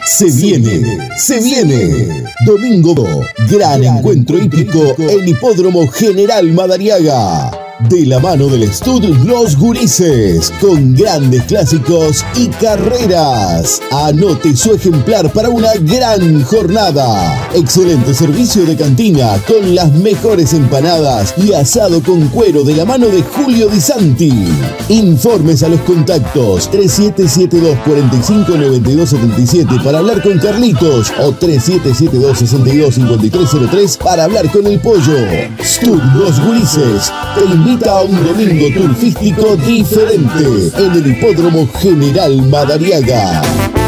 Se viene. Domingo, gran encuentro hípico en Hipódromo General Madariaga. De la mano del Stud Los Gurises, con grandes clásicos y carreras. Anote su ejemplar para una gran jornada. Excelente servicio de cantina con las mejores empanadas y asado con cuero de la mano de Julio Di Santi. Informes a los contactos 3772-459277 para hablar con Carlitos o 3772-625303 para hablar con el Pollo. Stud Los Gurises te invita a un domingo turfístico diferente en el Hipódromo General Madariaga.